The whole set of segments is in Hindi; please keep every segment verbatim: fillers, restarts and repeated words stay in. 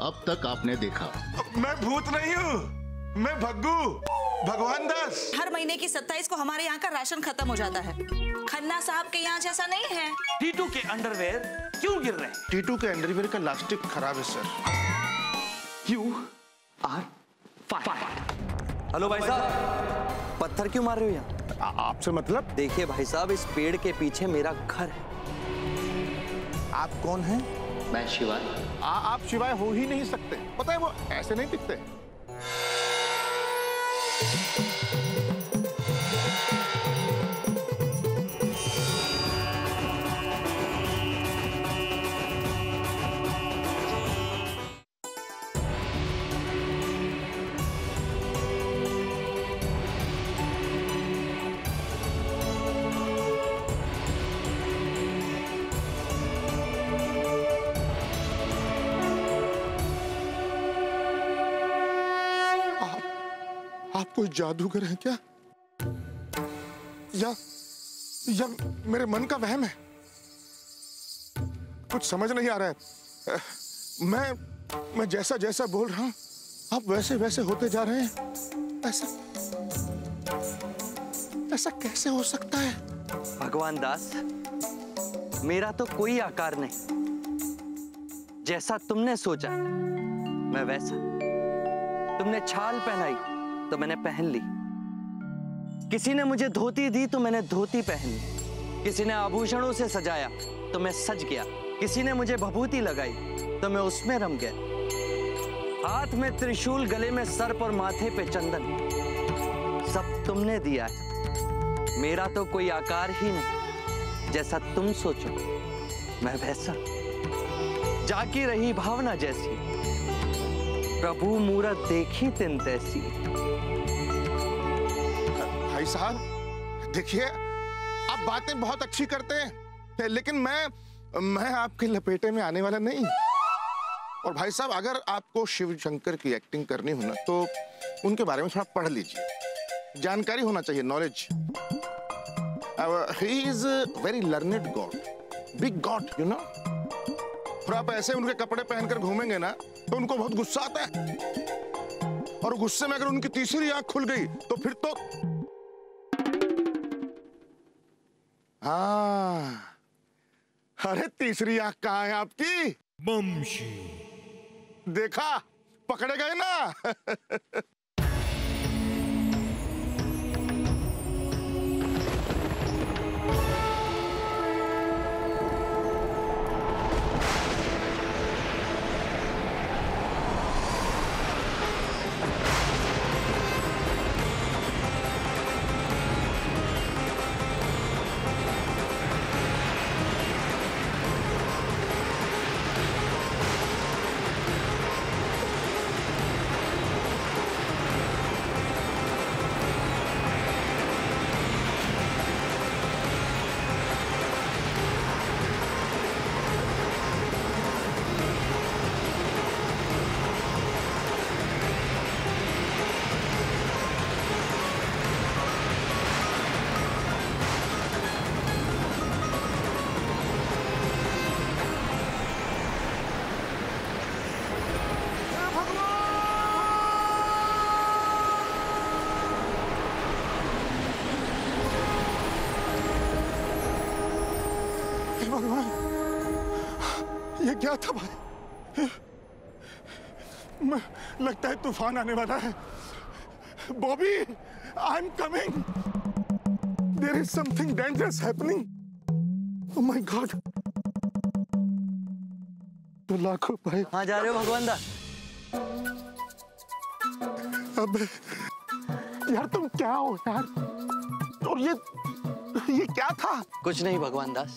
अब तक आपने देखा? मैं भूत नहीं हूँ, मैं भग्गू, भगवान दास। हर महीने की सत्ताईस को हमारे यहाँ का राशन खत्म हो जाता है। खन्ना साहब के यहाँ जैसा नहीं है। टीटू के अंडरवेयर क्यों गिर रहे हैं? टीटू के अंडरवेयर का लास्टिक खराब है sir. You are fired। Hello भाई साहब, पत्थर क्यों मार रहे हो यहाँ? आपसे मतलब? देखिए भाई साहब, इस पेड़ के पीछे मेरा घर है। आप कौन हैं? मैं शिवाय। आप शिवाय हो ही नहीं सकते, पता है वो ऐसे नहीं दिखते। आप कोई जादूगर हैं क्या? या या मेरे मन का वहम है? कुछ समझ नहीं आ रहा है। मैं मैं जैसा जैसा बोल रहा हूं आप वैसे वैसे होते जा रहे हैं। ऐसा ऐसा कैसे हो सकता है? भगवान दास, मेरा तो कोई आकार नहीं। जैसा तुमने सोचा मैं वैसा। तुमने छाल पहनाई तो मैंने पहन ली, किसी ने मुझे धोती दी तो मैंने धोती पहन ली, किसी ने आभूषणों से सजाया तो मैं सज गया, किसी ने मुझे भभूति लगाई तो मैं उसमें रम गया। हाथ में त्रिशूल, गले में सर्प और माथे पे चंदन, सब तुमने दिया है। मेरा तो कोई आकार ही नहीं। जैसा तुम सोचो मैं वैसा। जाकी रही भावना जैसी, प्रभु मूरत देखी तिन तैसी। भाई साहब देखिए, आप बातें बहुत अच्छी करते हैं, लेकिन मैं मैं आपके लपेटे में आने वाला नहीं। और भाई साहब, अगर आपको शिव शंकर की एक्टिंग करनी हो ना तो उनके बारे में थोड़ा पढ़ लीजिए, जानकारी होना चाहिए, knowledge. He is very learned god, big god, you know. और आप ऐसे उनके कपड़े पहनकर घूमेंगे ना तो उनको बहुत गुस्सा आता है, और गुस्से में अगर उनकी तीसरी आंख खुल गई तो फिर तो हाँ। अरे तीसरी आंख कहाँ है आपकी? बमशी। देखा, पकड़े गए ना। भगवान, ये क्या था भाई? मैं, लगता है तूफान आने वाला है। Bobby, I am coming. There is something dangerous happening. Oh my god. तो लाखों भाई। कहाँ जा रहे हो भगवान दास? अब यार तुम क्या हो यार? और ये ये क्या था? कुछ नहीं भगवान दास,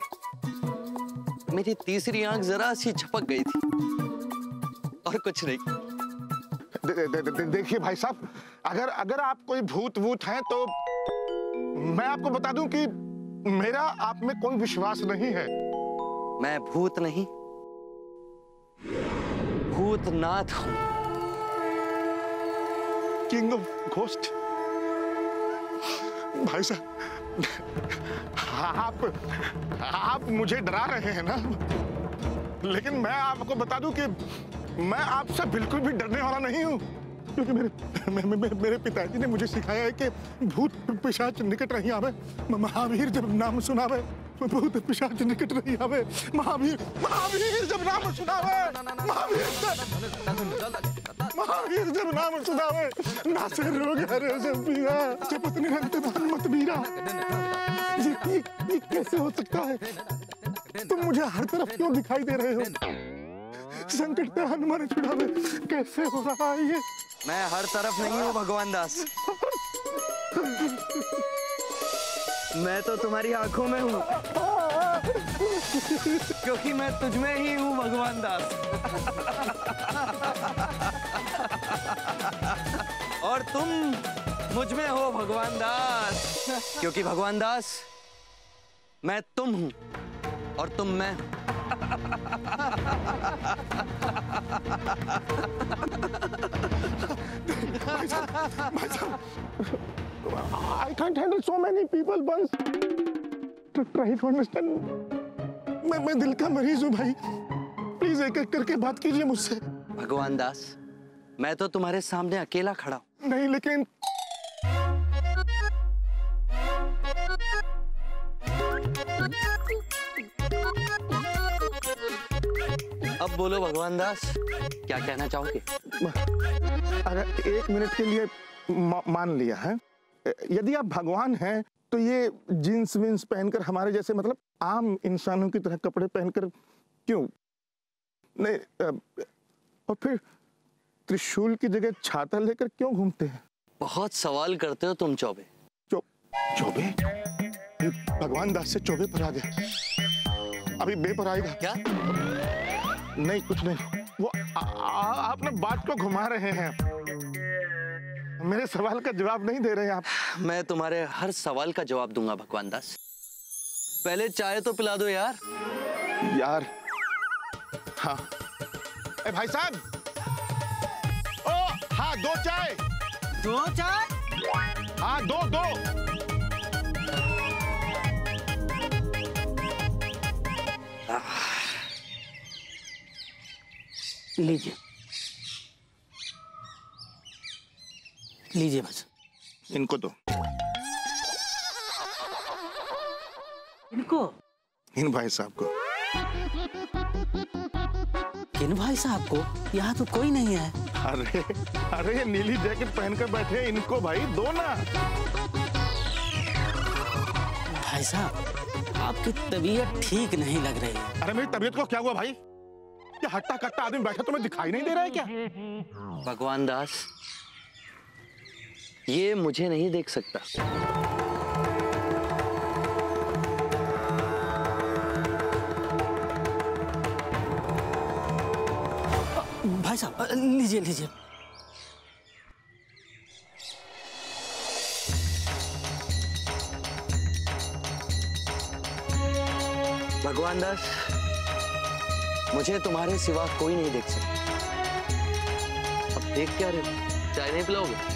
मेरी तीसरी आंख जरा सी झपक गई थी, और कुछ नहीं। दे, दे, दे, दे, देखिए भाई साहब, अगर अगर आप कोई भूत वूत हैं तो मैं आपको बता दूं कि मेरा आप में कोई विश्वास नहीं है। मैं भूत नहीं, भूतनाथ हूं। King of ghost. भाई साहब, आप आप मुझे डरा रहे हैं ना, लेकिन मैं आपको बता दूं कि मैं आपसे बिल्कुल भी डरने वाला नहीं हूँ, क्योंकि मेरे मे, मे, मे, मेरे पिताजी ने मुझे सिखाया है कि भूत पिशाच निकट नहीं आवे, महावीर जब नाम सुनावे भूत पिशाच निकट नहीं आवे, महावीर महावीर जब नाम सुनावे महावीर महावीर जब नाम सुनावे नासे रोग हरे सब पीरा, जपत निरंतर मत बीरा। ये, ये, ये कैसे हो सकता है? तुम मुझे हर तरफ क्यों दिखाई दे रहे हो? संकट पे हनुमान छुड़ावे, कैसे हो रहा है ये? मैं हर तरफ नहीं हूँ भगवान दास, मैं तो तुम्हारी आंखों में हूँ, क्योंकि मैं तुझमें ही हूँ भगवान दास। और तुम मुझ में हो भगवान दास, क्योंकि भगवान दास मैं तुम हूँ और तुम मैं हूँ। I can't handle so many people once. Try to understand. मैं मैं दिल का मरीज हूँ भाई, प्लीज एक एक करके बात कीजिए मुझसे। भगवान दास मैं तो तुम्हारे सामने अकेला खड़ा हूँ। नहीं लेकिन अब बोलो भगवान दास, क्या कहना चाहोगे? अगर एक मिनट के लिए मा, मान लिया है, यदि आप भगवान हैं तो ये जीन्स विन्स पहनकर हमारे जैसे मतलब आम इंसानों की तरह कपड़े पहनकर क्यों नहीं, और फिर त्रिशूल की जगह छाता लेकर क्यों घूमते हैं? बहुत सवाल करते हो तुम चौबे। चौ चौबे? भगवान दास से चौबे पर आ गया, अभी बे पर आएगा क्या? नहीं कुछ नहीं, वो आ, आ, आप ना बात को घुमा रहे हैं, मेरे सवाल का जवाब नहीं दे रहे हैं आप। मैं तुम्हारे हर सवाल का जवाब दूंगा भगवान दास, पहले चाय तो पिला दो यार। यार हाँ, ए भाई साहब, ओ हाँ दो चाय। दो चाय? हाँ दो दो। लीजिए लीजिए बस। इनको दो। इनको? इन भाई साहब को। किन भाई साहब को? यहाँ तो कोई नहीं है। अरे अरे ये नीली जैकेट पहनकर बैठे हैं, इनको भाई दो ना। भाई साहब आपकी तबीयत ठीक नहीं लग रही है। अरे मेरी तबीयत को क्या हुआ भाई? क्या हट्टा कट्टा आदमी बैठा तुम्हें दिखाई नहीं दे रहा है क्या? भगवान दास ये मुझे नहीं देख सकता। भाई साहब लीजिए लीजिए। भगवान दास मुझे तुम्हारे सिवा कोई नहीं देख सकता। अब देख क्या रहे हो? चाय नहीं पिलाओगे?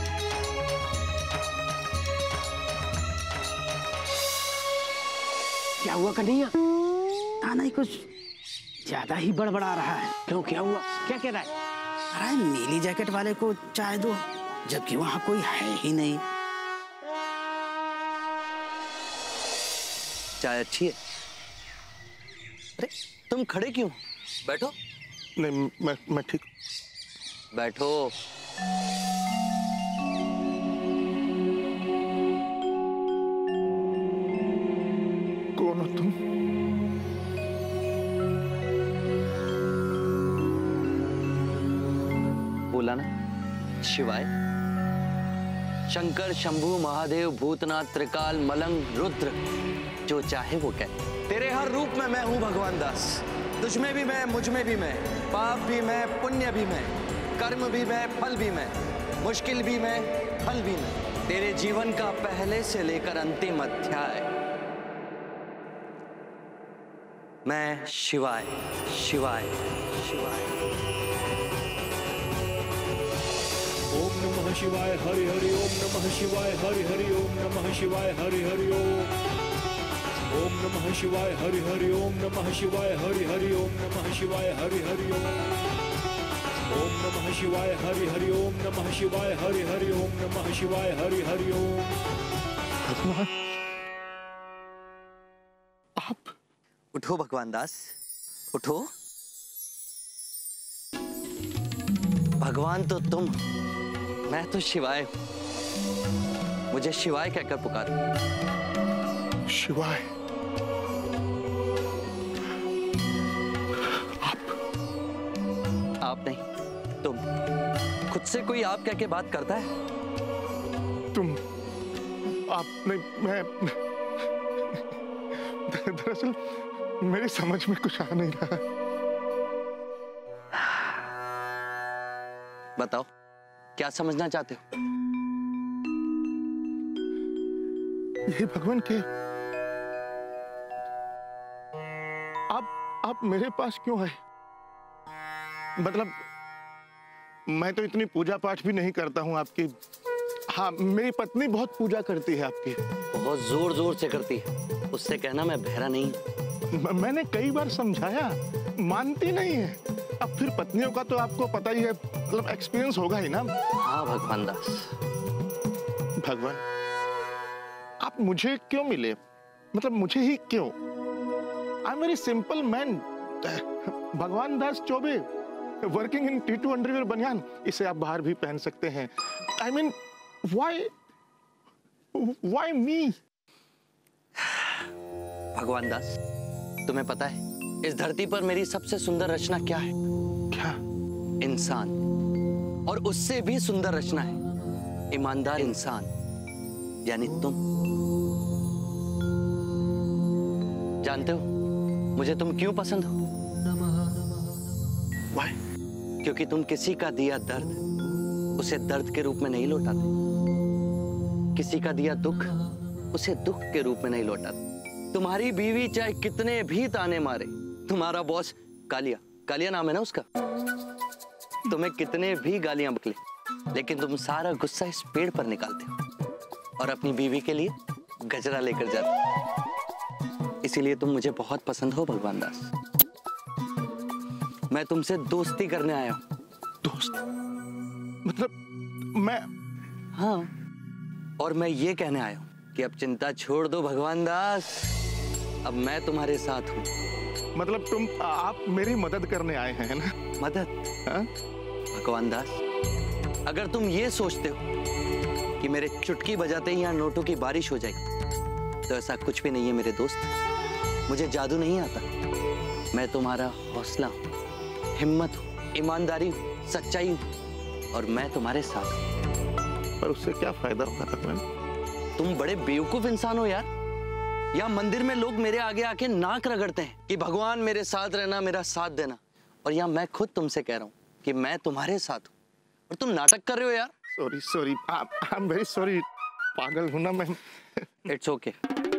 क्या हुआ कन्हैया? ताना ही कुछ ज्यादा ही बड़बड़ा रहा है। क्यों क्या हुआ? क्या कह रहा है? अरे नीली जैकेट वाले को चाय दो, जबकि वहां कोई है ही नहीं। चाय अच्छी है। अरे तुम खड़े क्यों? बैठो। नहीं मैं मैं ठीक। बैठो। कौन हो तुम? बोला ना, शिवाय। शंकर शंभु महादेव भूतनाथ त्रिकाल मलंग रुद्र, जो चाहे वो कहे। तेरे हर रूप में मैं हूं भगवान दास। तुझ में भी मैं, मुझ में भी मैं, पाप भी मैं, पुण्य भी मैं, कर्म भी मैं, फल भी मैं, मुश्किल भी मैं, फल भी मैं। तेरे जीवन का पहले से लेकर अंतिम अध्याय मैं शिवाय शिवाय शिवाय। ओम नमः शिवाय हरि हरि ओम नमः शिवाय हरि हरि ओम नमः शिवाय हरि हरि ओम। ओम नमः शिवाय हरि हरि ओम नमः शिवाय हरि हरि ओम नमः शिवाय हरि हरि ओम। ओम नमः शिवाय हरि हरि ओम नमः शिवाय हरि हरि ओम नमः शिवाय हरि हरि ओम। भगवान आप उठो भगवान दास, उठो। भगवान तो तुम, मैं तो शिवाय हूं। मुझे शिवाय कहकर पुकारो। शिवाय आप नहीं, तुम। खुद से कोई आप कह के बात करता है? तुम आप नहीं, मैं दरअसल मेरी समझ में कुछ आ नहीं रहा। बताओ, क्या समझना चाहते हो? ये भगवान के आप आप मेरे पास क्यों है? मतलब मैं तो इतनी पूजा पाठ भी नहीं करता हूँ आपकी। हाँ, मेरी पत्नी बहुत पूजा करती है आपकी। बहुत जोर जोर से करती है। उससे कहना मैं बहरा नहीं। म- मैंने कई बार समझाया, मानती नहीं है। अब फिर पत्नियों का तो आपको पता ही है, मतलब एक्सपीरियंस होगा ही ना। हाँ भगवान दास। भगवान, आप मुझे क्यों मिले? मतलब मुझे ही क्यों? I am very simple man. Bhagwan Das Chaubey, working in T two underwear बनियान। इसे आप बाहर भी पहन सकते हैं। I mean why why me? Bhagwan Das, तुम्हें पता है इस धरती पर मेरी सबसे सुंदर रचना क्या है? क्या? इंसान। और उससे भी सुंदर रचना है ईमानदार इंसान, यानी तुम। जानते हो मुझे तुम क्यों पसंद हो? Why? क्योंकि तुम किसी का दिया दर्द उसे दर्द के रूप में नहीं लौटाते, किसी का दिया दुख उसे दुख के रूप में नहीं लौटाते। तुम्हारी बीवी चाहे कितने भी ताने मारे, तुम्हारा बॉस कालिया, कालिया नाम है ना उसका, तुम्हें कितने भी गालियां बकले, लेकिन तुम सारा गुस्सा इस पेड़ पर निकालते हो और अपनी बीवी के लिए गजरा लेकर जाते हो। इसीलिए तुम मुझे बहुत पसंद हो भगवान दास। मैं तुमसे दोस्ती करने आया हूं। दोस्त? मतलब मैं? हाँ, और मैं ये कहने आया हूं कि अब चिंता छोड़ दो भगवान दास, अब मैं तुम्हारे साथ हूं। मतलब तुम आप मेरी मदद करने आए हैं ना? मदद? हाँ? भगवान दास, अगर तुम ये सोचते हो कि मेरे चुटकी बजाते ही यहाँ नोटों की बारिश हो जाएगी, तो ऐसा कुछ भी नहीं है मेरे दोस्त। मुझे जादू नहीं आता। मैं तुम्हारा हौसला हूँ, हिम्मत हूँ, ईमानदारी हूँ, सच्चाई हूँ, और मैं तुम्हारे साथ हूँ। पर उससे क्या फायदा होगा भगवान? तुम बड़े बेवकूफ इंसान हो यार। यहाँ मंदिर में लोग मेरे आगे आके नाक रगड़ते हैं कि भगवान मेरे साथ रहना, मेरा साथ देना, और यहाँ मैं खुद तुमसे कह रहा हूँ कि मैं तुम्हारे साथ हूँ, और तुम नाटक कर रहे हो यार। Sorry sorry, I am very sorry. पागल हूं ना मैं। इट्स ओके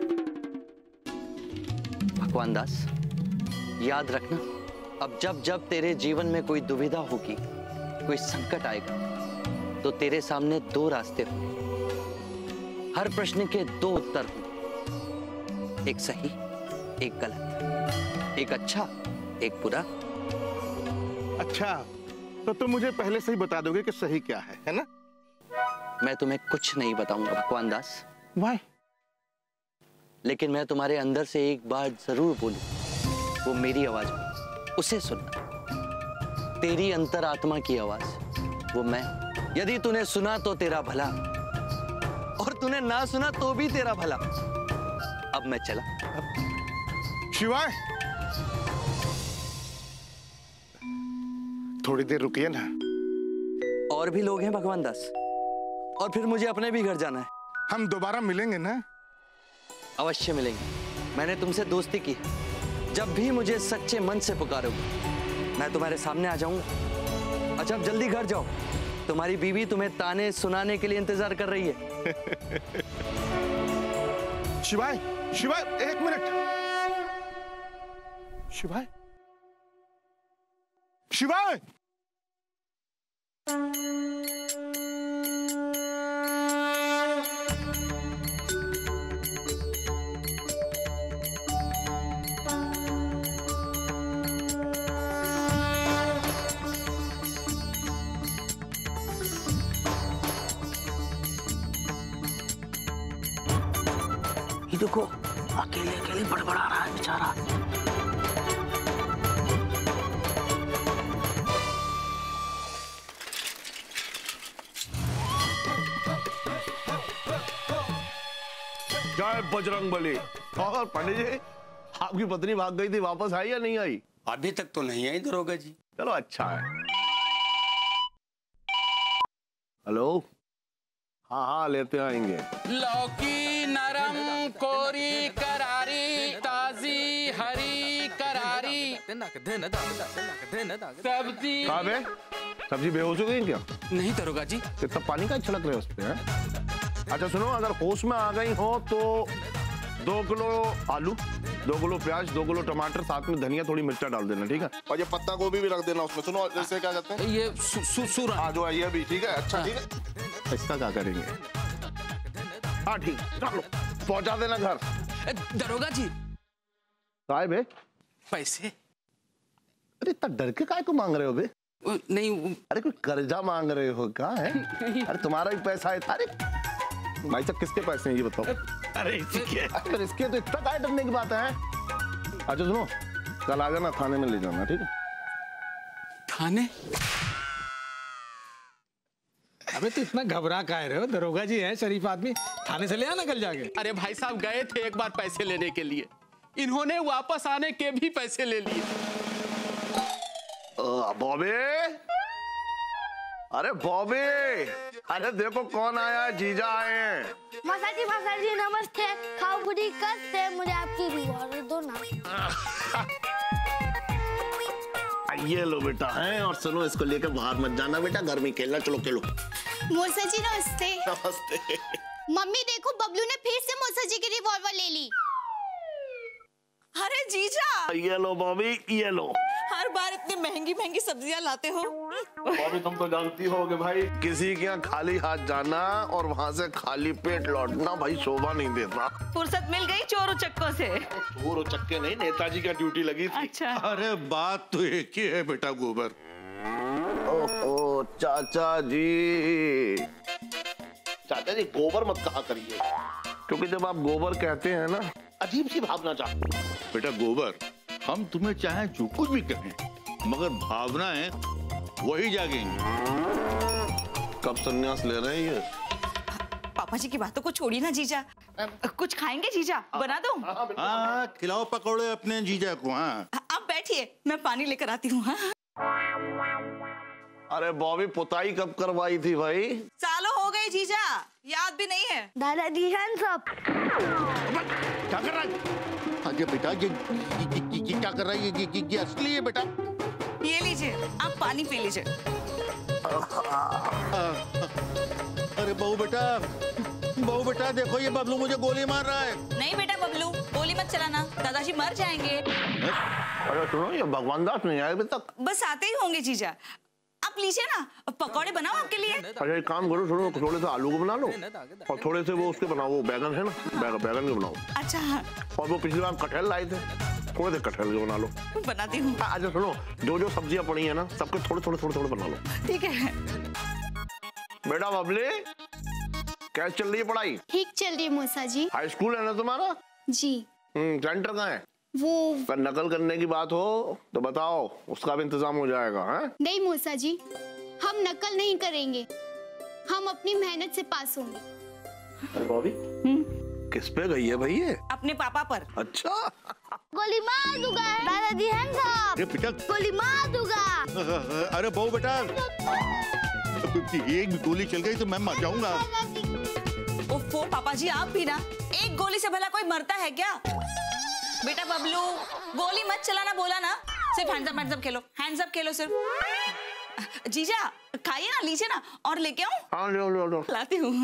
भगवान दास, याद रखना, अब जब जब तेरे जीवन में कोई दुविधा होगी, कोई संकट आएगा, तो तेरे सामने दो रास्ते होंगे। हर प्रश्न के दो उत्तर होंगे, एक सही, एक गलत, एक अच्छा, एक बुरा। अच्छा, तो तुम मुझे पहले से ही बता दोगे कि सही क्या है, है ना? मैं तुम्हें कुछ नहीं बताऊंगा भगवान दास। Why? लेकिन मैं तुम्हारे अंदर से एक बात जरूर बोलूं, वो मेरी आवाज में, उसे सुनना। तेरी अंतरात्मा की आवाज, वो मैं। यदि तूने सुना तो तेरा भला, और तूने ना सुना तो भी तेरा भला। अब मैं चला। शिवाय, थोड़ी देर रुकिए ना। और भी लोग हैं भगवान दास, और फिर मुझे अपने भी घर जाना है। हम दोबारा मिलेंगे ना? अवश्य मिलेंगे। मैंने तुमसे दोस्ती की है। जब भी मुझे सच्चे मन से पुकारोगे, मैं तुम्हारे सामने आ जाऊंगा। अच्छा, अब जल्दी घर जाओ, तुम्हारी बीवी तुम्हें ताने सुनाने के लिए इंतजार कर रही है। शिवाय, शिवाय, एक मिनट। शिवाय, शिवाय, देखो अकेले अकेले बड़बड़ा रहा है बेचारा। जय बजरंग बली। और पंडित जी, आपकी पत्नी भाग गई थी, वापस आई या नहीं आई? अभी तक तो नहीं आई दरोगा जी। चलो अच्छा है। हेलो, हाँ हाँ लेते आएंगे। लौकी नरम कोरी करारी ताजी हरी करारी सब्जी। कहाँ बे? सब्जी बेहोश हो गई क्या? नहीं दरोगा जी। इतना पानी का छिड़क रहे हो उस पे हैं? अच्छा सुनो, अगर होश में आ गई हो तो दो किलो आलू, दो किलो प्याज, दो किलो टमाटर, साथ में धनिया, थोड़ी मिर्चा डाल देना, ठीक है? और ये पत्ता गोभी भी रख देना उसमें। सुनो जैसे क्या कहते हैं ये सु, सु, सुरा। हाँ जो है ये भी ठीक है। अच्छा ठीक है, इसका क्या करेंगे? हाँ ठीक, चलो पहुंचा देना घर। दरोगा जी साहब है पैसे। अरे इतना डर के काय को मांग रहे हो बे? नहीं, अरे कोई कर्जा मांग रहे हो क्या है? अरे तुम्हारा भी पैसा है। अरे भाई साहब किसके पैसे हैं ये बताओ? अरे इसके। अरे इसके तो इतना काय डरने की बात है? अच्छा सुनो, कल आ जाना, थाने में ले जाना, ठीक है? थाने? अबे तो इतना घबरा काहे रहे हो? दरोगा जी है, शरीफ आदमी, थाने से ले आना कल जाके। अरे भाई साहब गए थे एक बार पैसे लेने के लिए, इन्होंने वापस आने के भी पैसे ले लिए। बॉबी, अरे बॉबी, अरे देखो कौन आया है, जीजा आए हैं। मासा जी, मासा जी नमस्ते। खाओ पूरी कसते, मुझे आपकी रिवॉल्वर दो ना। ये लो बेटा है, और सुनो इसको लेकर बाहर मत जाना बेटा, घर में खेलना। चलो खेलो। मौसा जी नमस्ते। नमस्ते। मम्मी देखो, बबलू ने फिर से मौसा जी की रिवॉल्वर ले ली। अरे जीजा, ये लो बॉबी, ये लो। हर बार इतनी महंगी महंगी सब्जियां लाते हो। बॉबी तुम तो जानती होगे भाई, किसी के यहाँ खाली हाथ जाना और वहाँ से खाली पेट लौटना भाई शोभा नहीं देता। फुर्सत मिल गई चोर उचक्कों से। चोर उचक्के नहीं, नेताजी का ड्यूटी लगी थी। अच्छा। अरे बात तो एक ही है बेटा, गोबर। ओहो चाचा जी, चाचा जी गोबर मत कहा करिए, क्योंकि जब आप गोबर कहते हैं ना, अजीब सी भावना चाहते। बेटा गोबर, हम तुम्हें चाहे जो कुछ भी कहें, मगर भावनाएं वही जागेंगी। कब संन्यास ले रहे हैं ये? पापा जी की बातों को छोड़िए ना जीजा। कुछ खाएंगे जीजा? बना दो। हाँ खिलाओ पकौड़े अपने जीजा को। हाँ आप बैठिए, मैं पानी लेकर आती हूँ। हाँ? अरे बॉबी पुताई कब करवाई थी भाई? सालों हो गए जीजा, याद भी नहीं है। दादाजी हैंड्स अप। क्या कर रहा है? अरे बेटा ये, ये, ये, ये क्या कर रहा है? ये, ये, ये असली है बेटा। ये लीजिए, आप पानी पी लीजिए। अरे बहू बेटा, बहू बेटा देखो ये बबलू मुझे गोली मार रहा है। नहीं बेटा बबलू, गोली मत चलाना, दादाजी मर जाएंगे। अरे सुनो, ये भगवान दास नहीं आए अभी तक। बस आते ही होंगे जीजा। आप लीजिए ना, पकौड़े बनाओ आपके लिए। अच्छा एक काम करो, सुनो थोड़े से आलू को बना लो और थोड़े से वो उसके बनाओ, वो बैगन है ना, बैगन बैगन के बनाओ। अच्छा। और वो पिछली बार कटहल लाए थे, थोड़े से कटहल के बना लो। बनाती हूँ। अच्छा सुनो, जो जो सब्जियां पड़ी है ना, सबके थोड़े थोड़े थोड़े थोड़े बना लो। ठीक है। बेटा बबली, कैसे चल रही है पढ़ाई? ठीक चल रही है मौसा जी। हाई स्कूल है ना तुम्हारा? जी। हम्म, सेंटर कहाँ है? वो पर नकल करने की बात हो तो बताओ, उसका भी इंतजाम हो जाएगा। हैं? नहीं मौसा जी, हम नकल नहीं करेंगे, हम अपनी मेहनत से पास होंगे। अरे बॉबी, किस पे गई है भाई ये? अपने पापा पर। अच्छा। गोली मार दूंगा दादाजी हैंड्स अप। अरे बेटा, गोली मार दूंगा। अरे बहू बेटा, एक भी गोली चल गई तो मैं मर जाऊंगा। ओफो पापा जी, आप भी ना, एक गोली से भला कोई मरता है क्या? बेटा बबलू, गोली मत चलाना बोला ना, सिर्फ हैंड्स अप हैंड्स अप खेलो, हैंड्स अप खेलो सिर्फ। जीजा खाइए ना, लीजिए ना, और लेके आऊं? हाँ लो लो लो। लाती हूँ।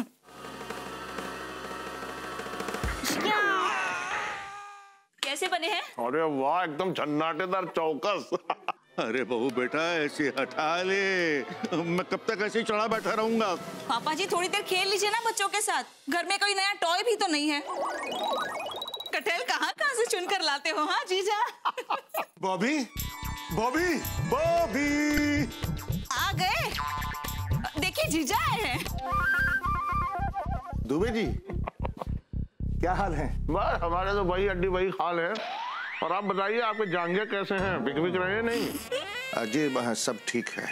कैसे बने हैं? अरे वाह, एकदम झन्नाटेदार चौकस। अरे बहू बेटा ऐसे हटा ले, मैं कब तक ऐसे चढ़ा बैठा रहूंगा? पापा जी थोड़ी देर खेल लीजिए ना बच्चों के साथ, घर में कोई नया टॉय भी तो नहीं है। कटहल कहाँ कहाँ से चुनकर लाते हो? हाँ जीजा। बॉबी, बॉबी, बॉबी आ गए, देखिए जीजा आए हैं। दुबे जी, क्या हाल है? बस हमारे तो वही हड्डी वही खाल है। और आप बताइए आपके जांघे कैसे हैं? बिक बिक रहे हैं नहीं? जी सब ठीक है।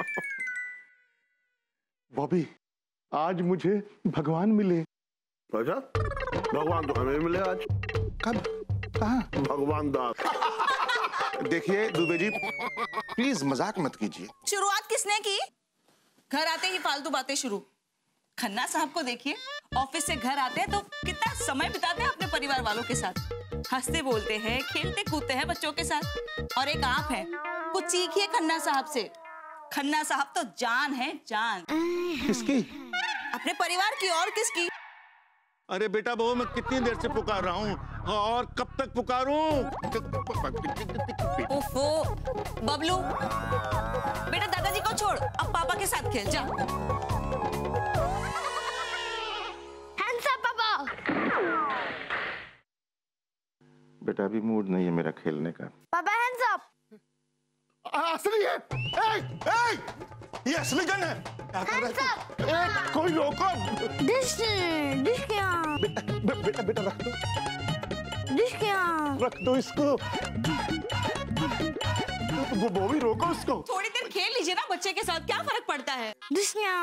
बॉबी, आज मुझे भगवान मिले। अच्छा, भगवान तो हमें मिले आज। कब? कहाँ? भगवान दास। देखिए दुबे जी, प्लीज मजाक मत कीजिए। शुरुआत किसने की? घर आते ही फालतू बातें शुरू। खन्ना साहब को देखिए, ऑफिस से घर आते हैं तो कितना समय बिताते हैं अपने परिवार वालों के साथ। हंसते बोलते हैं, खेलते कूदते हैं बच्चों के साथ। और एक आप हैं, कुछ सीखिए खन्ना साहब से। खन्ना साहब तो जान है, जान। किसकी? अपने परिवार की, और किसकी? अरे बेटा बहू, मैं कितनी देर से पुकार रहा हूँ और कब तक पुकारूं? ओफो, बबलू, बेटा दादाजी को छोड़, अब पापा के साथ खेल जा। हैंड्स अप पापा। बेटा अभी मूड नहीं है मेरा खेलने का। पापा हैंड्स अप। असली है। ए, ए, ये असली गन है। क्या कर रहे हो? ए, कोई रोको। डिश, डिश क्या? बेटा, बे, बेटा, बेटा रख दो। डिश क्या? रख दो इसको। वो वो भी रोको उसको। थोड़ी देर खेल लीजिए ना बच्चे के साथ, क्या फर्क पड़ता है? डिश क्या?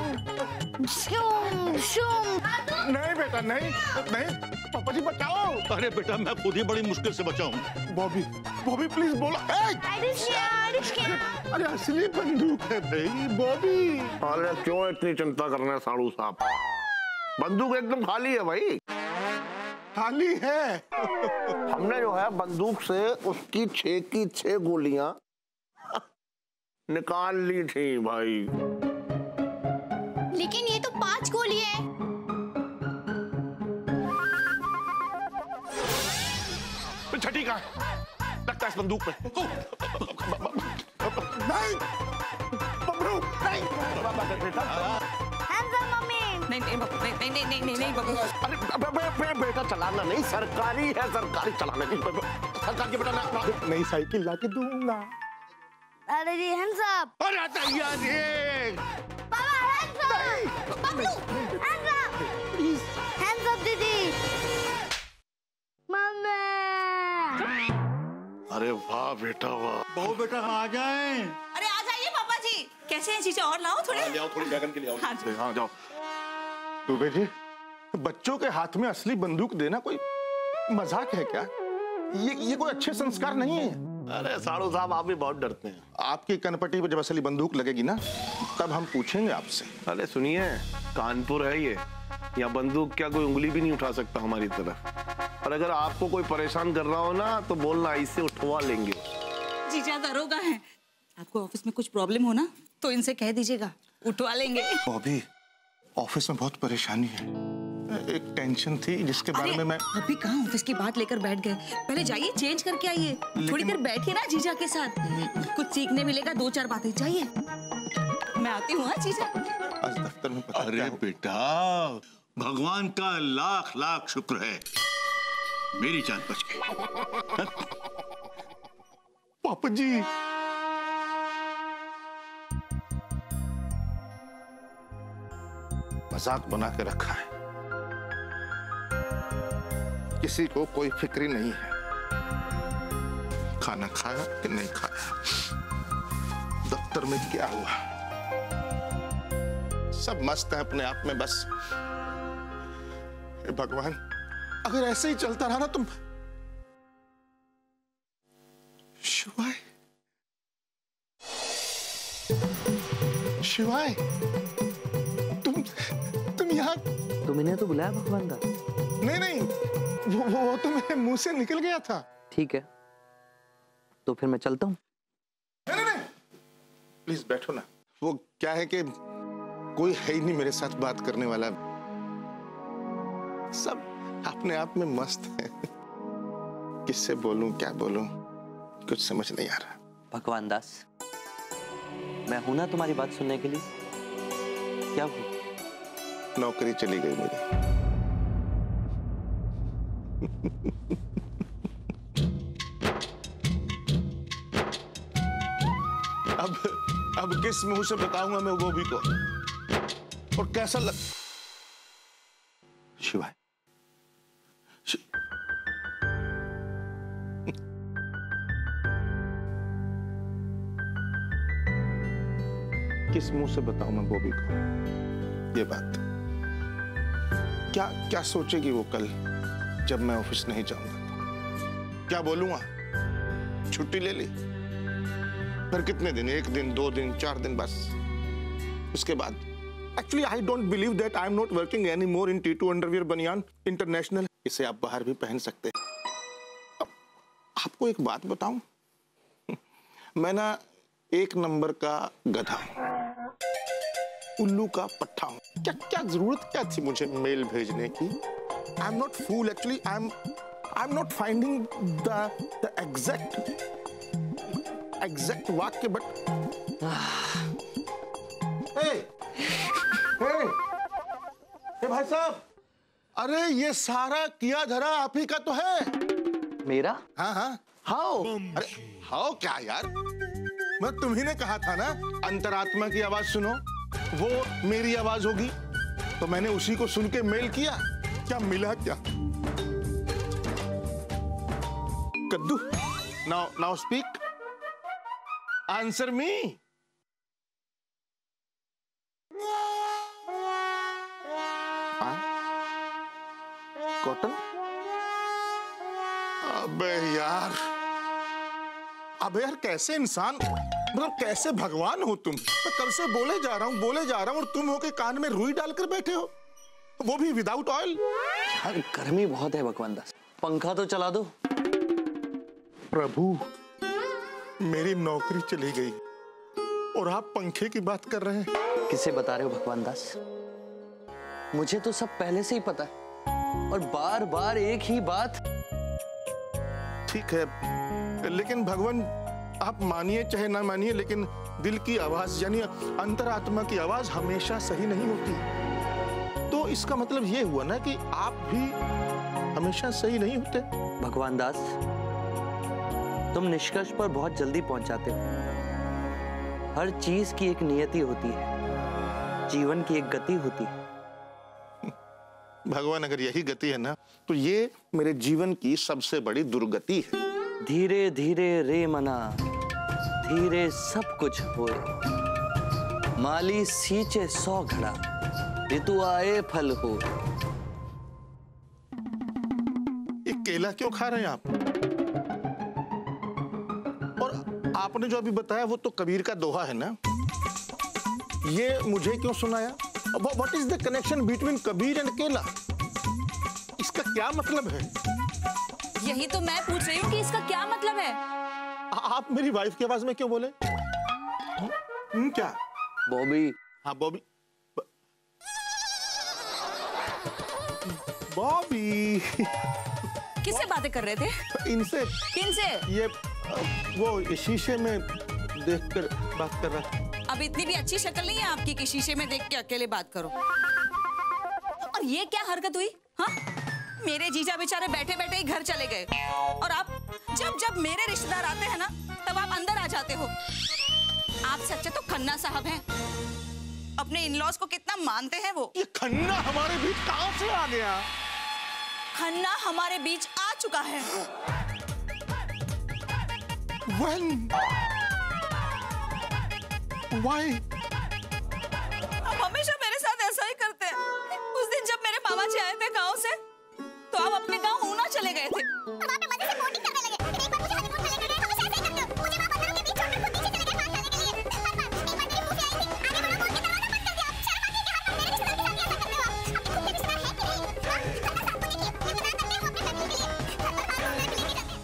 शुम, शुम। नहीं बेटा, नहीं, नहीं। पापा जी बचाओ। अरे बेटा, मैं खुद ही बड़ी मुश्किल से बचा हूँ। बॉबी, बॉबी प्लीज बोलो। डिश क्या? डिश क्या? अरे असली बंदूक है भाई बॉबी। अरे क्यों इतनी चिंता कर रहे हैं साड़ू साहब? बंदूक एकदम खाली है भाई। खाली है? हमने जो है बंदूक से उसकी छह की छह गोलियां निकाल ली थी भाई। लेकिन ये तो पांच गोली है। छठी का लगता है इस बंदूक में। नहीं बबलू, नहीं। Hands up mummy. नहीं नहीं नहीं नहीं नहीं नहीं नहीं बबलू। अरे बे, बे, बे, बेटा चलाना नहीं, सरकारी है, सरकारी चलाना नहीं। सरकार के बेटा ना, नई साइकिल लाके दूंगा। अरे जी हैंड्स अप। अरे तैयार है। Papa hands up. Bablu hands up. Hands up दीदी। मम्मी। अरे वाह बेटा वाह। बहू बेटा आ जाएं। अरे आ जाइए पापा जी। कैसे हैं चीजें? और लाओ थोड़े। ले आओ, थोड़ी बैगन के लिए आओ। हाँ जी। हाँ जाओ। दुबे जी, बच्चों के हाथ में असली बंदूक देना कोई मजाक है क्या? ये ये कोई अच्छे संस्कार नहीं है। अरे साड़ू साहब, आप भी बहुत डरते हैं। आपकी कनपटी पर जब असली बंदूक लगेगी ना, तब हम पूछेंगे आपसे। अरे सुनिए, कानपुर है ये, यहाँ बंदूक क्या कोई उंगली भी नहीं उठा सकता हमारी तरफ। और अगर आपको कोई परेशान कर रहा हो ना, तो बोलना, इससे उठवा लेंगे। जीजा दरोगा है, आपको ऑफिस में कुछ प्रॉब्लम हो ना तो इनसे कह दीजिएगा, उठवा लेंगे। बॉबी, ऑफिस में बहुत परेशानी है, एक टेंशन थी जिसके बारे में मैं। अभी कहाँ ऑफिस की बात लेकर बैठ गए? पहले जाइए चेंज करके आइए। थोड़ी देर बैठिए ना जीजा के साथ, कुछ सीखने मिलेगा, दो चार बातें। जाइए, मैं आती हूँ। जीजा आज दफ्तर में पता अरे बेटा, भगवान का लाख लाख शुक्र है, मेरी जान बच गई। पापा जी, मजाक बना के रखा है, किसी को कोई फिक्र नहीं है। खाना खाया कि नहीं खाया, दफ्तर में क्या हुआ, सब मस्त है अपने आप में। बस हे भगवान, अगर ऐसे ही चलता रहा ना तुम। शिवाय, शिवाय, तुम तुम यहाँ? तुम इन्हें तो बुलाया भगवान दा? नहीं नहीं, वो, वो, वो तो मेरे मुंह से निकल गया था। ठीक है, तो फिर मैं चलता हूँ। नहीं नहीं, प्लीज बैठो ना। वो क्या है कि कोई है ही नहीं मेरे साथ बात करने वाला, सब अपने आप में मस्त है। किससे बोलूं, क्या बोलूं, कुछ समझ नहीं आ रहा। भगवान दास, मैं हूं ना तुम्हारी बात सुनने के लिए। क्या हुआ? नौकरी चली गई मेरी। अब अब किस मुंह से बताऊंगा मैं गोभी को, और कैसा लग। शिवाय, किस मुंह से बताऊं मैं बॉबी को ये बात? क्या क्या सोचेगी वो कल जब मैं ऑफिस नहीं जाऊंगा? क्या बोलूंगा? छुट्टी ले ली? फिर कितने दिन? एक दिन, दो दिन, चार दिन बस। उसके बाद actually I don't believe that I am not working any more in T two underwear बनियान इंटरनेशनल। इसे आप बाहर भी पहन सकते हैं। अब आपको एक बात बताऊं, मैं ना एक नंबर का गधा हूं, उल्लू का पट्टा हूं। क्या क्या जरूरत क्या थी मुझे मेल भेजने की? I am not fool actually, I am I am not finding the the exact exact वाक्य बट हे हे हे भाई साहब, अरे ये सारा किया धरा आप ही का तो है। मेरा? हाँ हाँ। हाउ? अरे हाउ क्या यार, मैं तुम्ही ने कहा था ना अंतरात्मा की आवाज सुनो, वो मेरी आवाज होगी, तो मैंने उसी को सुन के मेल किया। क्या मिला क्या? कद्दू। Now now speak, answer me. Cotton? अबे यार, अबे यार कैसे इंसान, मतलब कैसे भगवान हो तुम? मैं कल से बोले जा रहा हूँ बोले जा रहा हूँ और तुम हो के कान में रुई डालकर बैठे हो, वो भी विदाउट ऑयल। यार गर्मी बहुत है भगवान दास, पंखा तो चला दो। प्रभु, मेरी नौकरी चली गई और आप पंखे की बात कर रहे हैं। किसे बता रहे हो भगवान दास? मुझे तो सब पहले से ही पता है और बार बार एक ही बात। ठीक है, लेकिन भगवान आप मानिए चाहे ना मानिए, लेकिन दिल की आवाज यानी अंतरात्मा की आवाज हमेशा सही नहीं होती। तो इसका मतलब ये हुआ ना कि आप भी हमेशा सही नहीं होते। भगवान दास, तुम निष्कर्ष पर बहुत जल्दी पहुंच जाते हो। हर चीज की एक नियति होती है, जीवन की एक गति होती है। भगवान अगर यही गति है ना, तो ये मेरे जीवन की सबसे बड़ी दुर्गति है। धीरे धीरे रे मना, धीरे सब कुछ होए, माली सींचे सौ घड़ा, ऋतु आए फल हो। ये केला क्यों खा रहे हैं आप? और आपने जो अभी बताया वो तो कबीर का दोहा है ना, ये मुझे क्यों सुनाया? What is the connection between Kabir and केला? इसका क्या मतलब है? यही तो मैं पूछ रही हूँ कि इसका क्या मतलब है? आ, आप मेरी वाइफ की आवाज में क्यों बोले? हम्म क्या? बॉबी। हाँ बॉबी। बॉबी। किससे बातें कर रहे थे? इनसे। किनसे? ये वो शीशे में देखकर बात कर रहा था। अब इतनी भी अच्छी शक्ल नहीं है आपकी कि शीशे में देख के अकेले बात करो। और ये क्या हरकत हुई? हाँ, मेरे जीजा बेचारे बैठे बैठे ही घर चले गए और आप जब जब मेरे रिश्तेदार आते हैं ना, तब आप अंदर आ जाते हो। आप सच्चे तो खन्ना साहब हैं। अपने इन-लॉज को कितना मानते हैं वो। ये खन्ना हमारे बीच कहां से आ गया? खन्ना हमारे बीच आ चुका है। When? Why? आप हमेशा मेरे साथ ऐसा ही करते हैं। उस दिन जब मेरे मामा जी आए थे गांव से, तो आप अपने गांव ऊना चले गए थे। अब आप मजे से बोटिंग करने लगे। फिर एक बार मुझे हनीमून पे लेकर गए, हमेशा ऐसा ही करते हो। मुझे वहां बंदरों के बीच छोड़कर खुद नीचे चले गए खाना खाने के लिए। एक बार एक बार मेरी फूफी आई थी, आगे बढ़ो बोल के दरवाजा बंद कर दिया। शर्म आती है कि हर बार मेरे रिश्तेदार के साथ ऐसा करते हो आप। अपने खुद के रिश्तेदार है कि नहीं? हाँ, खन्ना साहब को देखिए, कितना करते हो अपनी फैमिली के लिए। हर बार बाहर घूमने के लिए जाते हैं।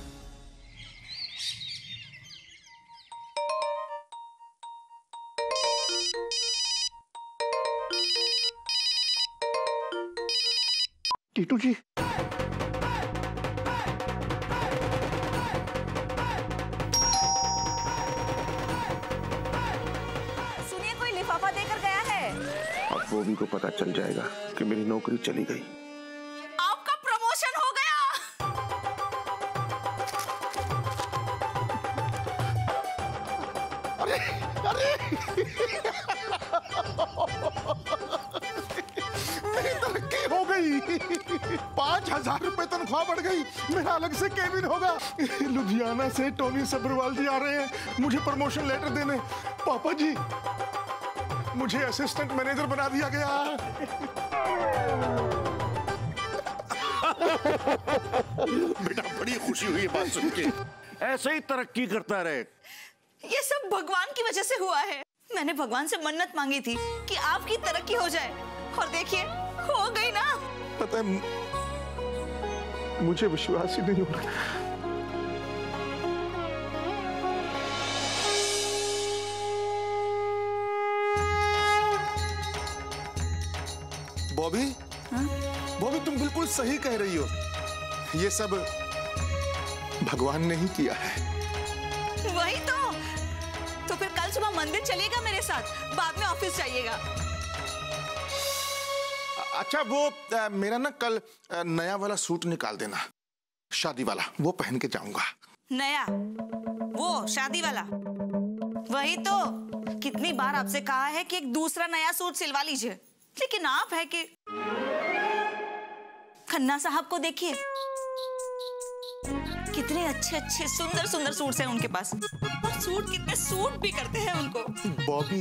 टीटू जी, सुनिए, कोई लिफाफा देकर गया है। अब बॉबी को पता चल जाएगा कि मेरी नौकरी चली गई। आपका प्रमोशन हो गया। अरे अरे मेरी तरक्की हो गई। गई। पांच हजार रुपए तनख्वाह बढ़ गई। मेरा अलग से केबिन होगा। लुधियाना से टोनी सब्रवाल जी आ रहे हैं मुझे प्रमोशन लेटर देने। पापा जी, मुझे असिस्टेंट मैनेजर बना दिया गया। बेटा बड़ी खुशी हुई बात सुन के। ऐसे ही तरक्की करता रहे। ये सब भगवान की वजह से हुआ है। मैंने भगवान से मन्नत मांगी थी कि आपकी तरक्की हो जाए, और देखिए हो गई ना। पता है, मुझे विश्वास ही नहीं हो रहा। बॉबी, बॉबी तुम बिल्कुल सही कह रही हो। ये सब भगवान ने ही किया है। वही तो। तो फिर कल सुबह मंदिर चलिएगा मेरे साथ, बाद में ऑफिस जाइएगा। अच्छा वो आ, मेरा ना कल आ, नया वाला सूट निकाल देना, शादी वाला, वो पहन के जाऊंगा। नया? वो शादी वाला? वही तो, कितनी बार आपसे कहा है कि एक दूसरा नया सूट सिलवा लीजिए, लेकिन आप है कि खन्ना साहब को देखिए, कितने अच्छे अच्छे सुंदर सुंदर सूट्स हैं उनके पास, और सूट कितने सूट भी करते हैं उनको। बॉबी,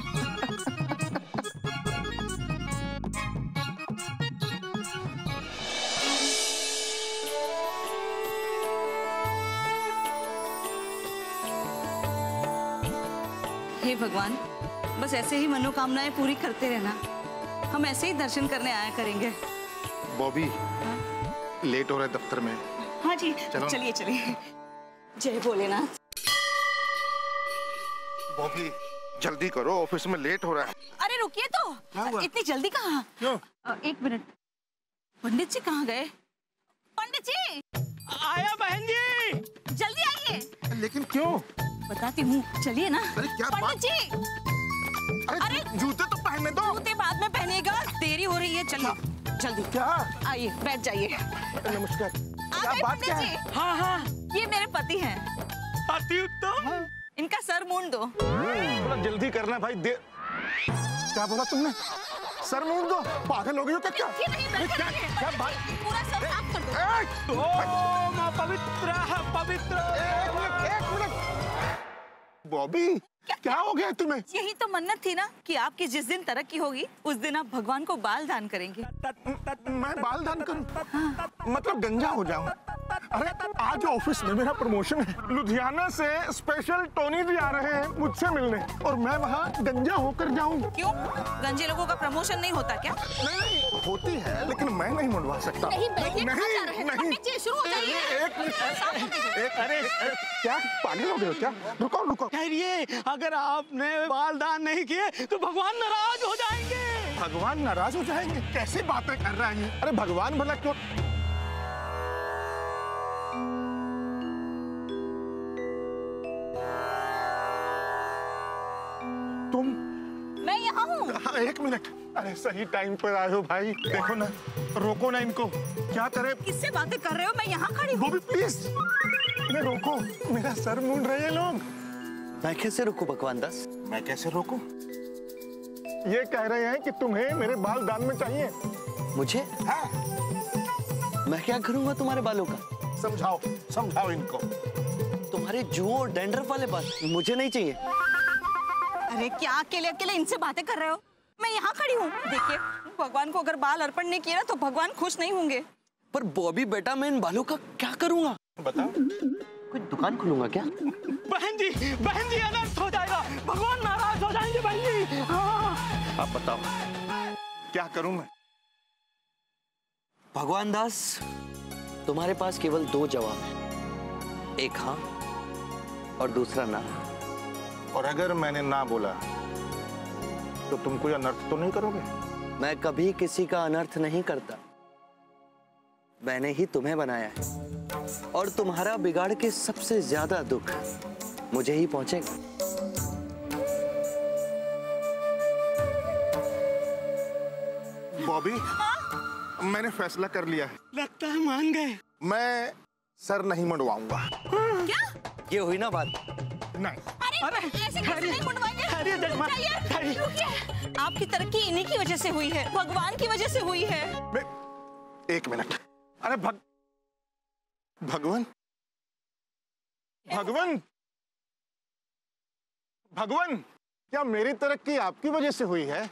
हे भगवान, बस ऐसे ही मनोकामनाएं पूरी करते रहना। हम ऐसे ही दर्शन करने आया करेंगे। बॉबी, लेट हो रहा है दफ्तर में। हाँ जी, चलिए चलिए। जय भोलेनाथ। बॉबी जल्दी करो, ऑफिस में लेट हो रहा है। अरे रुकिए तो, इतनी जल्दी कहाँ? क्यों? एक मिनट, पंडित जी कहाँ गए? पंडित जी! आया बहन जी। जल्दी आइए। लेकिन क्यों? बताती हूँ, चलिए ना। अरे क्या पंडित जी! अरे, अरे जूते तो पहनने दो। जूते बाद में पहनेगा, देरी हो रही है। चलिए जल्दी। क्या? आइए, बैठ जाइए। नमस्कार। क्या बात क्या है? हाँ हाँ, ये मेरे पति हैं। अति उत्तम। इनका सर मूंड दो। थोड़ा जल्दी करना भाई, दे। क्या बोला तुमने? सर मूंड दो? पागल हो गई हो क्या? क्या क्या, क्या बात? पूरा सर साफ कर दो। ओम पवित्र पवित्र। एक मिनट, एक मिनट। बॉबी, क्या हो गया तुम्हें? यही तो मन्नत थी ना कि आपकी जिस दिन तरक्की होगी उस दिन आप भगवान को बाल दान करेंगे। मैं बाल दान करूं? हाँ। मतलब गंजा हो जाऊं? अरे आज ऑफिस में मेरा प्रमोशन है। लुधियाना से स्पेशल टोनी जी आ रहे हैं मुझसे मिलने, और मैं वहाँ गंजा होकर जाऊं? क्यों? गंजे लोगों का प्रमोशन नहीं होता क्या? नहीं, होती है, लेकिन मैं नहीं मुंडवा सकता। नहीं, नहीं, नहीं, नहीं। शुरू हो जाइए। एक मिनट। अरे क्या पागल हो गए हो क्या? रुको रुको। कहिए, अगर आपने बाल दान नहीं किए तो भगवान नाराज हो जाएंगे। भगवान नाराज हो जाएंगे? कैसी बातें कर रहा है? अरे भगवान भला क्यों? तुम? मैं यहाँ हूँ। हाँ, एक मिनट। अरे सही टाइम पर आए हो भाई। देखो ना, रोको ना इनको। क्या करे? किससे बातें कर रहे हो? मैं यहाँ खड़ी हूँ। बॉबी प्लीज, मैं रोको, मेरा सर मूंड रहे हैं लोग। मैं कैसे रोकूं भगवान दास? मैं कैसे रोकूं? ये कह रहे हैं कि तुम्हें मेरे बाल दान में चाहिए। मुझे? हाँ। मैं क्या करूंगा तुम्हारे बालों का? समझाओ, समझाओ इनको। तुम्हारे जुओं और डैंड्रफ वाले बाल मुझे नहीं चाहिए। अरे क्या अकेले अकेले इनसे बातें कर रहे हो? मैं यहाँ खड़ी हूँ। देखिए, भगवान को अगर बाल अर्पण नहीं किया ना तो भगवान खुश नहीं होंगे। पर बॉबी बेटा, मैं इन बालों का क्या करूंगा? बताओ। कोई दुकान खोलूंगा क्या? बहन जी, बहन जी, अनर्थ हो जाएगा। भगवान नाराज हो जाएंगे बहन जी। हाँ। आप बताओ, क्या करूं मैं? भगवान दास, तुम्हारे पास केवल दो जवाब हैं, एक हाँ और दूसरा ना। और अगर मैंने ना बोला तो तुम कोई अनर्थ तो नहीं करोगे? मैं कभी किसी का अनर्थ नहीं करता। मैंने ही तुम्हें बनाया है, और तुम्हारा बिगाड़ के सबसे ज्यादा दुख मुझे ही पहुंचेगा। बॉबी, मैंने फैसला कर लिया है। लगता है मान गए। मैं सर नहीं मुंडवाऊंगा। क्या? ये हुई ना बात? नहीं। अरे ऐसे कैसे नहीं मुंडवाएंगे? रुकिए, आपकी तरक्की इन्हीं की वजह से हुई है, भगवान की वजह से हुई है। मैं एक मिनट। अरे भग भगवान भगवान भगवान, क्या मेरी तरक्की आपकी वजह से हुई है?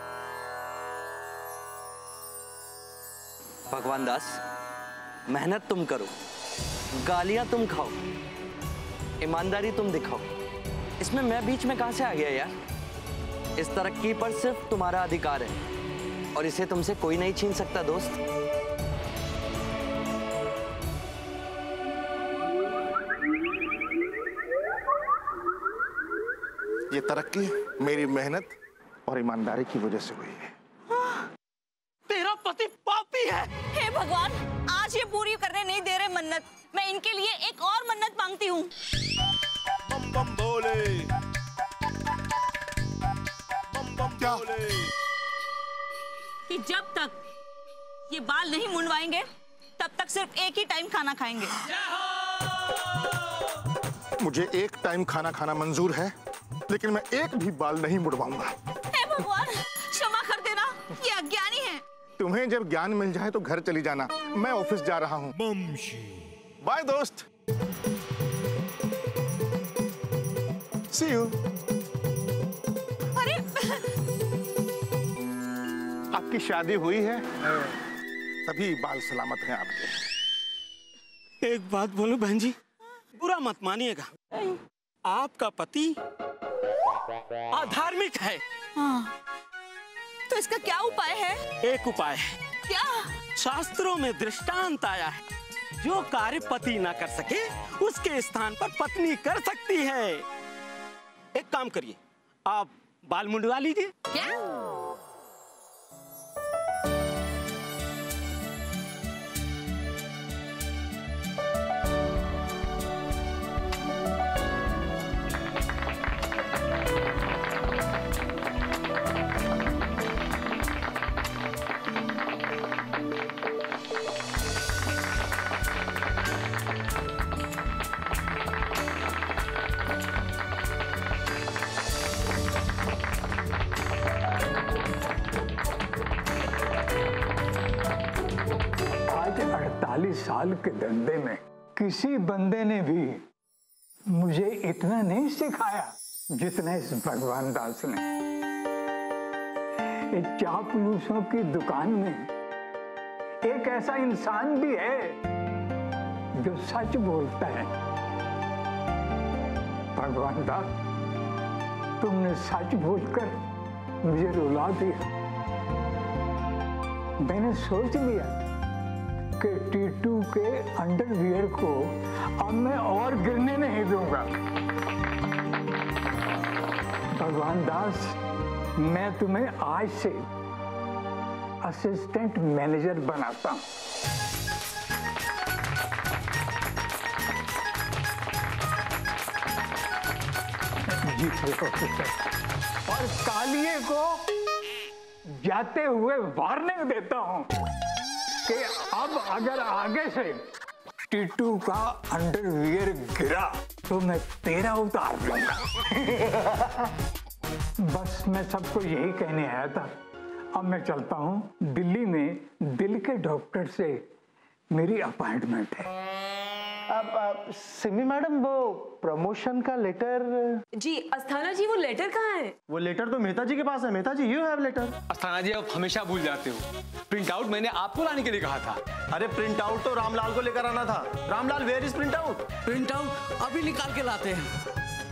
भगवान दास, मेहनत तुम करो, गालियां तुम खाओ, ईमानदारी तुम दिखाओ, इसमें मैं बीच में कहां से आ गया यार? इस तरक्की पर सिर्फ तुम्हारा अधिकार है और इसे तुमसे कोई नहीं छीन सकता दोस्त। ये तरक्की मेरी मेहनत और ईमानदारी की वजह से हुई है। तेरा पति पापी है। हे भगवान, आज ये पूरी करने नहीं दे रहे मन्नत। मैं इनके लिए एक और मन्नत मांगती हूँ। बम बम भोले, बम बम क्या? भोले। कि जब तक ये बाल नहीं मुंडवाएंगे तब तक सिर्फ एक ही टाइम खाना खाएंगे। मुझे एक टाइम खाना खाना मंजूर है, लेकिन मैं एक भी बाल नहीं मुड़वाऊंगा। हे भगवान, क्षमा कर देना, ये अज्ञानी है। तुम्हें जब ज्ञान मिल जाए तो घर चली जाना, मैं ऑफिस जा रहा हूँ। बाय दोस्त, सी यू। अरे आपकी शादी हुई है, सभी बाल सलामत हैं आपके। एक बात बोलो बहन जी, बुरा मत मानिएगा, आपका पति अधार्मिक है। हाँ, तो इसका क्या उपाय है? एक उपाय है। क्या? शास्त्रों में दृष्टांत आया है, जो कार्य पति ना कर सके उसके स्थान पर पत्नी कर सकती है। एक काम करिए, आप बाल मुंडवा लीजिए। क्या? अड़तालीस साल के धंधे में किसी बंदे ने भी मुझे इतना नहीं सिखाया जितना इस भगवान दास ने। एक चापलूसों की दुकान में एक ऐसा इंसान भी है जो सच बोलता है। भगवान दास, तुमने सच बोलकर मुझे रुला दिया। मैंने सोच लिया कि टीटू के अंडरवियर को अब मैं और गिरने नहीं दूंगा। भगवान दास, मैं तुम्हें आज से असिस्टेंट मैनेजर बनाता हूं। जी और कालिए को जाते हुए वार्निंग देता हूं कि अब अगर आगे से टीटू का अंडरवियर गिरा तो मैं तेरा उतार लूंगा। बस मैं सबको यही कहने आया था। अब मैं चलता हूँ। दिल्ली में दिल के डॉक्टर से मेरी अपॉइंटमेंट है। अब, अब सिमी मैडम, वो प्रमोशन का लेटर। जी अस्थाना जी, वो लेटर कहाँ है? वो लेटर तो मेहता जी के पास है। Mehta ji, you have letter. Asthana ji, आप हमेशा भूल जाते हो। प्रिंट आउट मैंने आपको लाने के लिए कहा था। अरे प्रिंट आउट तो रामलाल को लेकर आना था। Ramlal, where is print out? Print out अभी निकाल के लाते हैं।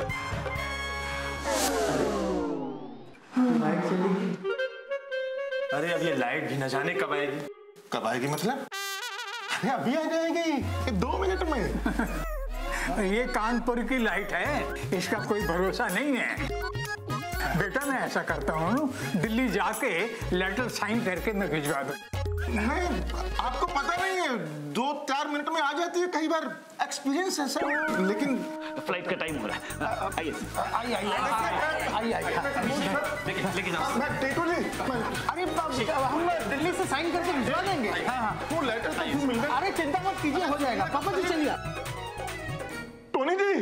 लाइट चलेगी। अरे अब ये लाइट भी न जाने कब आएगी। कब आएगी मतलब? अरे अभी आ जाएगी, दो मिनट में। ये कानपुर की लाइट है, इसका कोई भरोसा नहीं है। बेटा मैं ऐसा करता हूँ, दिल्ली जाके लेटर साइन करके मैं भिजवा दूँ। नहीं, आपको पता नहीं है, दो चार मिनट में आ जाती है। कई बार एक्सपीरियंस है सर। लेकिन फ्लाइट का टाइम हो रहा है। आइए आइए आइए आइए लेके जाओ। मैं टीटू जी, अरे हम दिल्ली से साइन करके भिजवा देंगे। हाँ हाँ, वो लेटर तो मिल गया। अरे चिंता मत कीजिए, हो जाएगा। पापा जी चलिए। टोनी जी,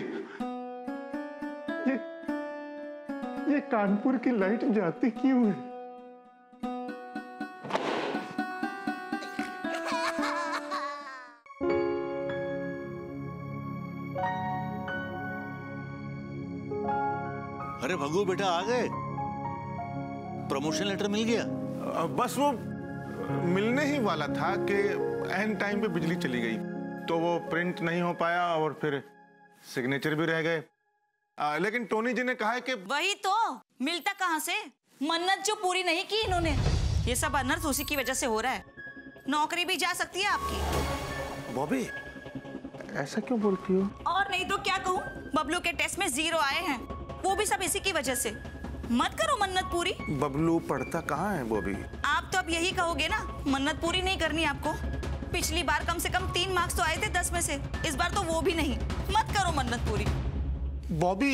ये ये कानपुर की लाइट जाती क्यों है? अरे भगू बेटा आ गए, प्रमोशन लेटर मिल गया? बस वो मिलने ही वाला था कि एंड टाइम पे बिजली चली गई, तो वो प्रिंट नहीं हो पाया और फिर सिग्नेचर भी रह गए। आ, लेकिन टोनी जी ने कहा है कि वही तो, मिलता कहाँ से? मन्नत जो पूरी नहीं की इन्होंने, ये सब अनर्थ उसी की वजह से हो रहा है। नौकरी भी जा सकती है आपकी। बॉबी ऐसा क्यों बोलती हो? और नहीं तो क्या कहूँ, बबलू के टेस्ट में जीरो आए हैं, वो भी सब इसी की वजह से। मत करो मन्नत पूरी। बबलू पढ़ता कहाँ है बॉबी? आप तो अब यही कहोगे ना, मन्नत पूरी नहीं करनी आपको। पिछली बार कम से कम तीन मार्क्स तो आए थे दस में से, इस बार तो वो भी नहीं। मत करो मन्नत पूरी। बॉबी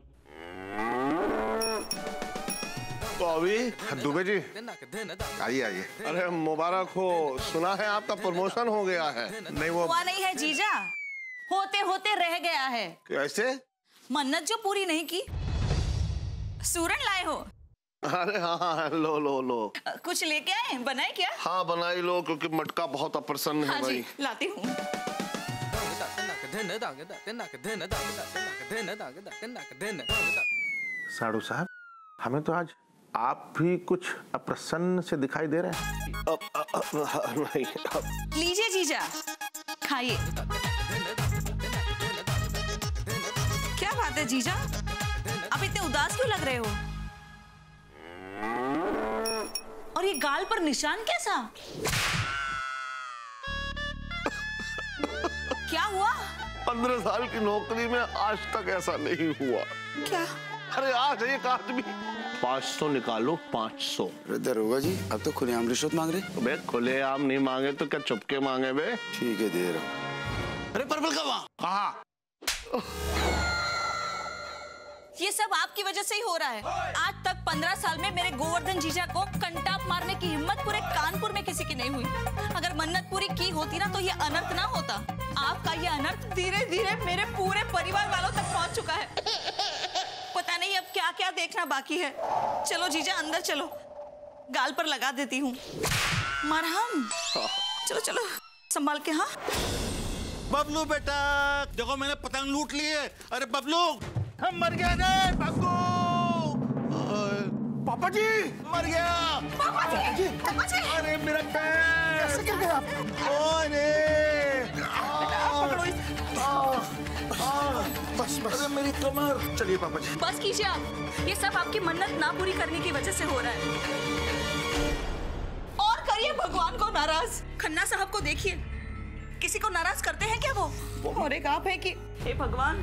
बॉबी दुबे जी आइए आइए। अरे मुबारक हो, सुना है आपका प्रमोशन हो गया है। नहीं वो हुआ नहीं है जीजा, होते होते रह गया है। कैसे? मन्नत जो पूरी नहीं की, सूरन लाए हो? अरे हाँ हाँ लो लो लो। कुछ लेके आए, बनाए क्या? हाँ बनाई लो, क्योंकि मटका बहुत अप्रसन्न है। हाँ भाई जी, लाती हूँ। साड़ू साहब, हमें तो आज आप भी कुछ अप्रसन्न से दिखाई दे रहे हैं। अब, अब, अब, नहीं अब। लीजिए जीजा, खाइए। क्या बात है जीजा, आप इतने उदास क्यों लग रहे हो? और ये गाल पर निशान कैसा? क्या हुआ? पंद्रह साल की नौकरी में आज तक ऐसा नहीं हुआ। क्या? अरे आज एक आदमी पाँच सौ निकालो, पाँच सौ। दरोगा जी अब तो खुलेआम रिश्वत मांग रहे। बे खुलेआम नहीं मांगे तो क्या चुपके मांगे बे? ठीक है दे रहा। अरे पर्पल का वहाँ कहाँ? ये सब आपकी वजह से ही हो रहा है। आज तक पंद्रह साल में मेरे गोवर्धन जीजा को कंटाप मारने की हिम्मत पूरे कानपुर में किसी की नहीं हुई। अगर मन्नत पूरी की होती ना तो ये अनर्थ ना होता। आपका ये अनर्थ धीरे धीरे मेरे पूरे परिवार वालों तक पहुंच चुका है। पता नहीं अब क्या क्या देखना बाकी है। चलो जीजा अंदर चलो, गाल पर लगा देती हूँ मरहम। चलो चलो संभाल के। हाँ बबलू बेटा देखो मैंने पतंग लूट लिए। अरे बबलू हम मर गया रे बब्बू। पापा जी मर गया। पापा जी, पापा जी। अरे मेरा पैर कैसे गिर गया? बस बस। अरे मेरी कमर। चलिए पापा जी। बस कीजिए आप, ये सब आपकी मन्नत ना पूरी करने की वजह से हो रहा है। और करिए भगवान को नाराज। खन्ना साहब को देखिए, किसी को नाराज करते हैं क्या वो? और एक आप है कि हे भगवान,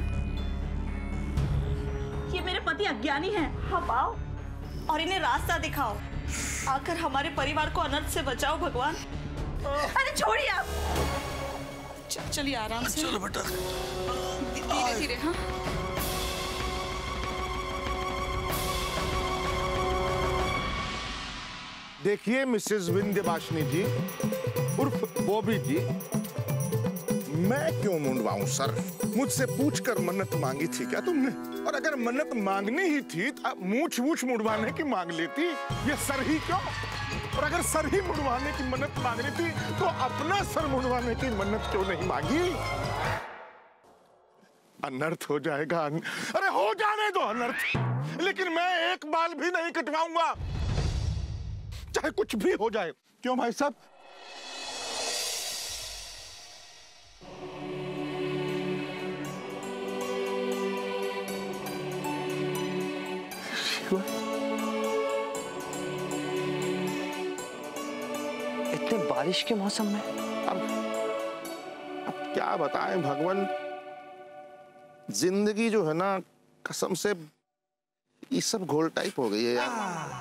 ये मेरे पति अज्ञानी हैं। हम आओ और इन्हें रास्ता दिखाओ, आकर हमारे परिवार को अनर्थ से बचाओ भगवान। अरे छोड़िए आप, चलिए आराम से। चलो बेटा धीरे धीरे। हाँ देखिए मिसेस विंध्यवासिनी जी उर्फ बॉबी जी, मैं क्यों मुंडवाऊं सर? मुझसे पूछकर मन्नत मांगी थी क्या तुमने? और अगर मन्नत मांगनी ही थी तो मूछ मूछ मुड़वाने की मांग लेती, ये सर ही क्यों? और अगर सर ही मुड़वाने की मन्नत मांगनी थी तो अपना सर मुड़वाने की मन्नत क्यों नहीं मांगी? अनर्थ हो जाएगा। अरे हो जाने दो अनर्थ, लेकिन मैं एक बाल भी नहीं कटवाऊंगा, चाहे कुछ भी हो जाए। क्यों भाई साहब? इतने बारिश के मौसम में अब अब क्या बताएं भगवान, जिंदगी जो है ना कसम से ये सब घोल टाइप हो गई है यार।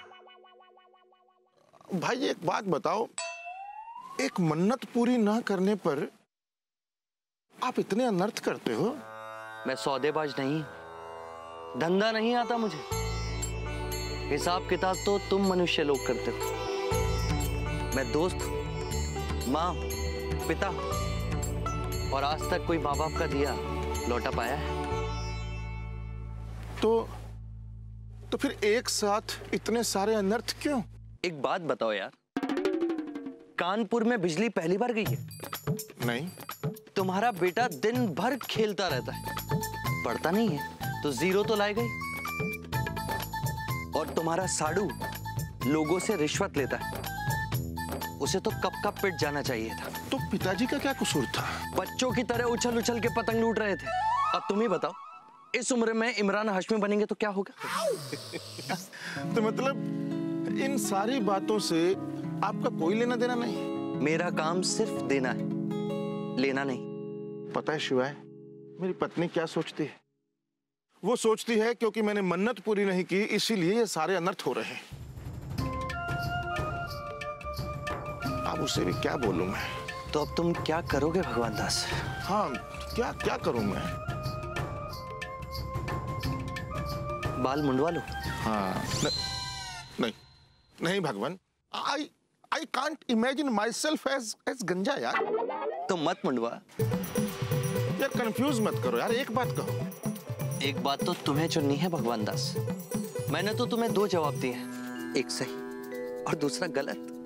भाई एक बात बताओ, एक मन्नत पूरी ना करने पर आप इतने अनर्थ करते हो? मैं सौदेबाज नहीं, धंधा नहीं आता मुझे। हिसाब किताब तो तुम मनुष्य लोग करते हो। मैं दोस्त, माँ, पिता और आज तक कोई माँ बाप का दिया लौटा पाया है? तो तो फिर एक साथ इतने सारे अनर्थ क्यों? एक बात बताओ यार, कानपुर में बिजली पहली बार गई है? नहीं। तुम्हारा बेटा दिन भर खेलता रहता है, पढ़ता नहीं है, तो जीरो तो लाए गई। और तुम्हारा साड़ू लोगों से रिश्वत लेता है, उसे तो कब कब पिट जाना चाहिए था। तो पिताजी का क्या कसूर था? बच्चों की तरह उछल उछल के पतंग लूट रहे थे। अब तुम ही बताओ, इस उम्र में इमरान हाशमी बनेंगे तो क्या होगा? तो मतलब इन सारी बातों से आपका कोई लेना देना नहीं? मेरा काम सिर्फ देना है, लेना नहीं। पता है शिवाय, मेरी पत्नी क्या सोचती है? वो सोचती है क्योंकि मैंने मन्नत पूरी नहीं की इसीलिए ये सारे अनर्थ हो रहे हैं। अब उसे भी क्या बोलूं मैं? तो अब तुम क्या करोगे भगवान दास? हाँ, क्या क्या करूं मैं? बाल मुंडवा लो। हाँ, न, नहीं नहीं भगवान, I I can't imagine my self as as गंजा यार। तो मत मुंडवा यार, कंफ्यूज मत करो यार, एक बात कहो। एक बात तो तुम्हें चुननी है भगवान दास। मैंने तो तुम्हें दो जवाब दिए हैं, एक सही और दूसरा गलत।